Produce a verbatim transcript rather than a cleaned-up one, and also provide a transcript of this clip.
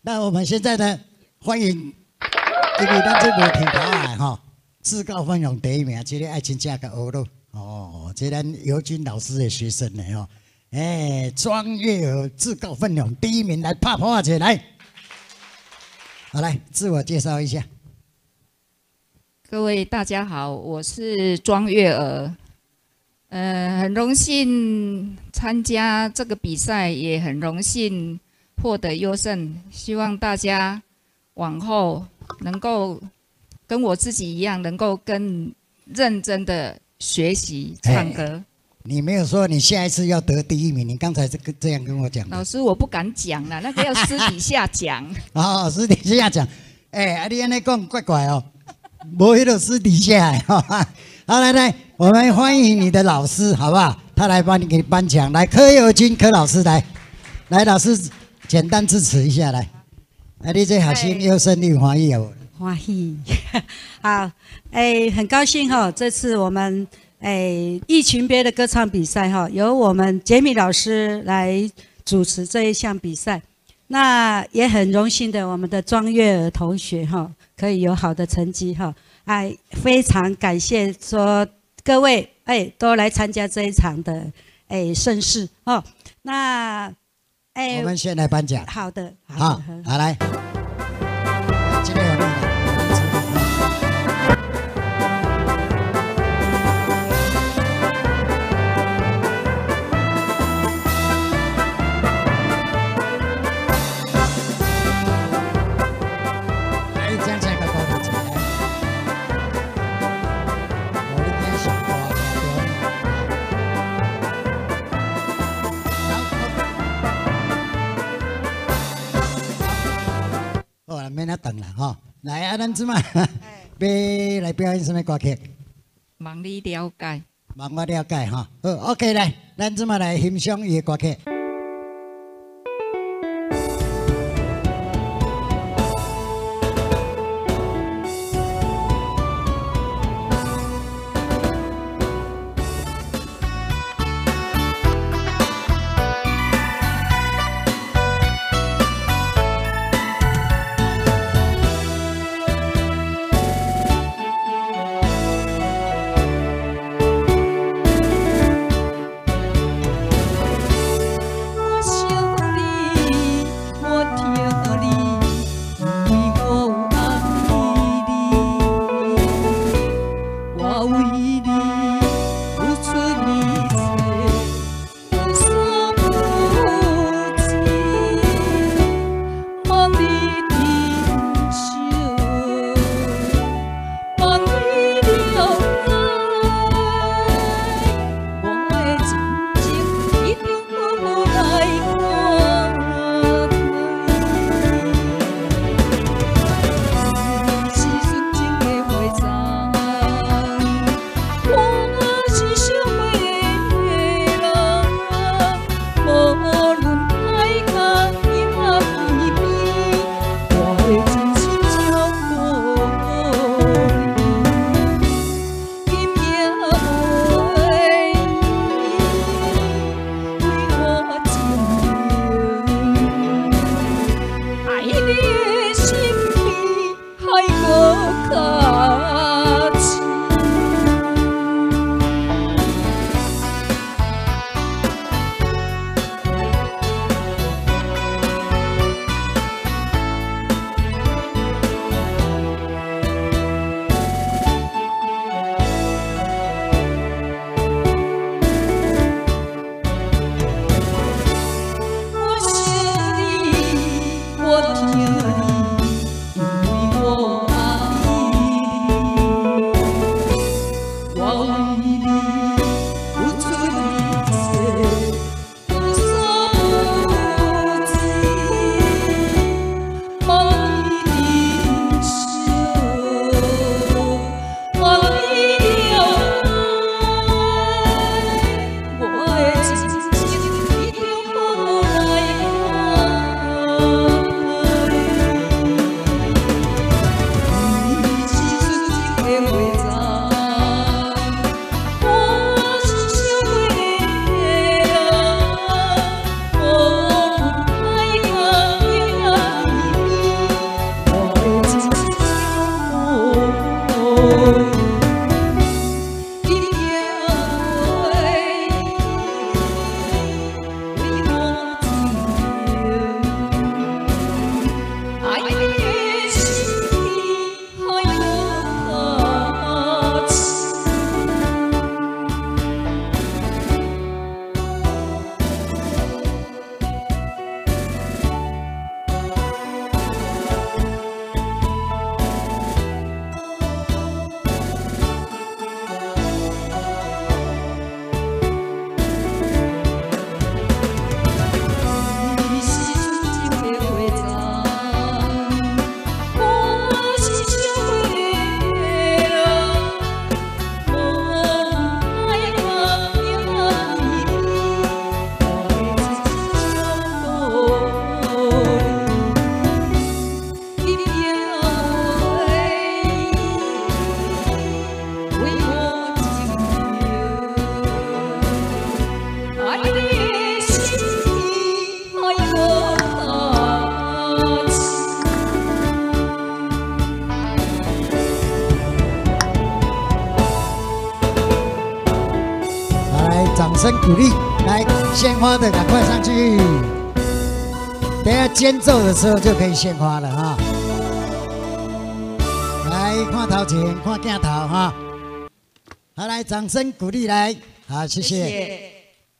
那我们现在呢，欢迎，因为咱这无听头啊吼，自告奋勇第一名，这个爱情价格学咯，哦，这咱尤军老师的学生呢哦，哎，庄月娥自告奋勇第一名来拍拍起来，好来自我介绍一下。 各位大家好，我是庄月娥，呃，很荣幸参加这个比赛，也很荣幸获得优胜。希望大家往后能够跟我自己一样，能够更认真的学习唱歌。 你没有说你下一次要得第一名，你刚才这个这样跟我讲。 老师，我不敢讲了，那个要私底下讲。 哦，私底下讲，哎、欸，啊，你安尼讲怪怪哦。没有私底下，好来来，我们欢迎你的老师，好不好？他来帮你给颁奖，来柯友军柯老师来，来老师简单致辞一下来。啊，你这学生优胜你欢喜哦？ 欢喜，好，哎，很高兴哈，这次我们哎一群别的歌唱比赛哈，由我们杰米老师来主持这一项比赛，那也很荣幸的，我们的庄月娥同学哈。可以有好的成绩哈，哎，非常感谢说各位哎都来参加这一场的哎盛事哦。那哎， 我们先来颁奖。 好的， 好，好来，今天有你的。免那等了哈，来啊，咱即嘛要来表演什么歌曲？ 望你了解， 望我了解哈。好 ，OK， 来，咱即嘛来欣赏伊的歌曲。 声鼓励。来，献花的赶快上去，等下间奏的时候就可以献花了哈。来，看头前，看镜头哈。好，来，掌声鼓励来，好，谢谢。谢谢